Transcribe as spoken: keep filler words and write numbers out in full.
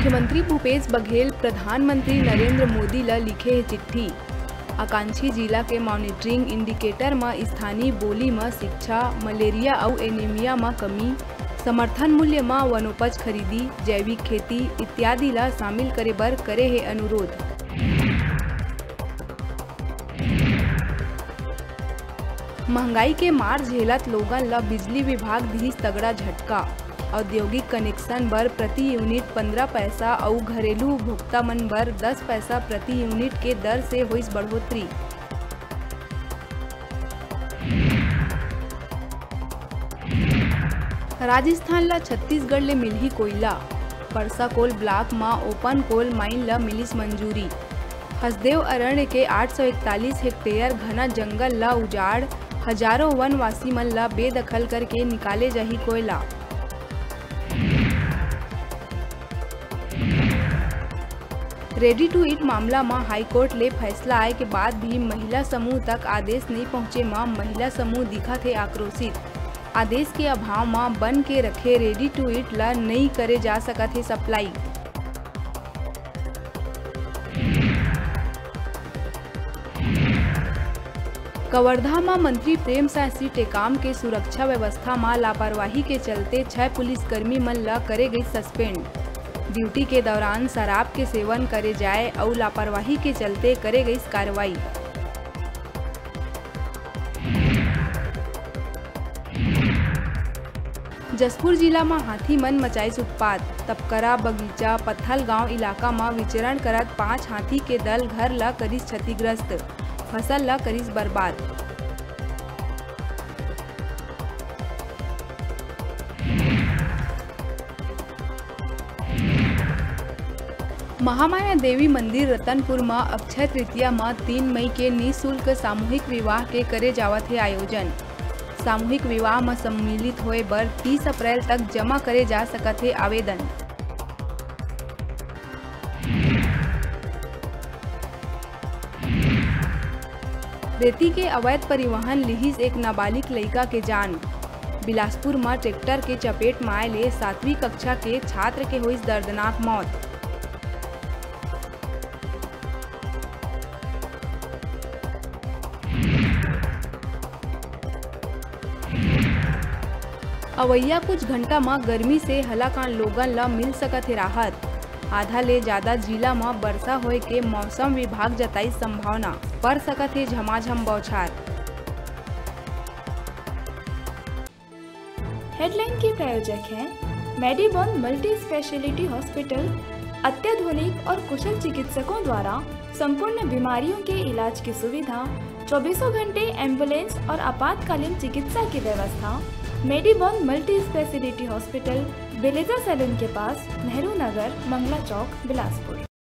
मुख्यमंत्री भूपेश बघेल प्रधानमंत्री नरेंद्र मोदी ला लिखे है चिट्ठी। आकांक्षी जिला के मॉनिटरिंग इंडिकेटर में स्थानीय बोली में शिक्षा, मलेरिया और एनीमिया में कमी, समर्थन मूल्य में वनोपज खरीदी, जैविक खेती इत्यादि ला शामिल करे बर करे है अनुरोध। महंगाई के मार झेलत लोगन ला बिजली विभाग दी तगड़ा झटका। औद्योगिक कनेक्शन बर प्रति यूनिट पंद्रह पैसा और घरेलू उपभोक्ता मन बर दस पैसा प्रति यूनिट के दर से होइस बढ़ोतरी। राजस्थान ला छत्तीसगढ़ ले मिलही कोयला। परसाकोल ब्लॉक में ओपन कोल माइन ला मिलिस मंजूरी। हसदेव अरण्य के आठ सौ इकतालीस हेक्टेयर घना जंगल ला उजाड़, हजारों वनवासी मन ला बेदखल करके निकाले जाही कोयला। रेडी टू ईट मामला में हाईकोर्ट ले फैसला आए के बाद भी महिला समूह तक आदेश नहीं पहुंचे में महिला समूह दिखा थे आक्रोशित। आदेश के अभाव में बन के रखे रेडी टू ईट ला नहीं करे जा सका थे सप्लाई। कवर्धा में मंत्री प्रेम सिंह टेकाम के सुरक्षा व्यवस्था में लापरवाही के चलते छह पुलिसकर्मी मन ला करे गई सस्पेंड। ड्यूटी के दौरान शराब के सेवन करे जाए और लापरवाही के चलते करे गई कार्रवाई। जसपुर जिला में हाथी मन मचाइस उत्पात। तपकरा बगीचा पत्थल गांव इलाका में विचरण करत पांच हाथी के दल घर ला करिस क्षतिग्रस्त, फसल ला करिस बर्बाद। महामाया देवी मंदिर रतनपुर में अक्षय तृतीया में तीन मई के निःशुल्क सामूहिक विवाह के करे जावत है आयोजन। सामूहिक विवाह में सम्मिलित होए बर तीस अप्रैल तक जमा करे जा सकत है आवेदन। रेती के अवैध परिवहन लिहिस एक नाबालिग लड़का के जान। बिलासपुर में ट्रैक्टर के चपेट में आए ले सातवीं कक्षा के छात्र के हुई दर्दनाक मौत। अवैया कुछ घंटा में गर्मी से हलाकान लोगन ला मिल सकत है राहत। आधा ले ज्यादा जिला में वर्षा होए के मौसम विभाग जताई संभावना, पड़ सकत है झमाझम बौछार। हेडलाइन के प्रायोजक हैं मेडिबॉन मल्टी स्पेशलिटी हॉस्पिटल। अत्याधुनिक और कुशल चिकित्सकों द्वारा संपूर्ण बीमारियों के इलाज की सुविधा, चौबीसों घंटे एम्बुलेंस और आपातकालीन चिकित्सा की व्यवस्था। Medibon multi speciality hospital, Belleza salon के पास, नेहरू नगर, मंगला चौक, बिलासपुर।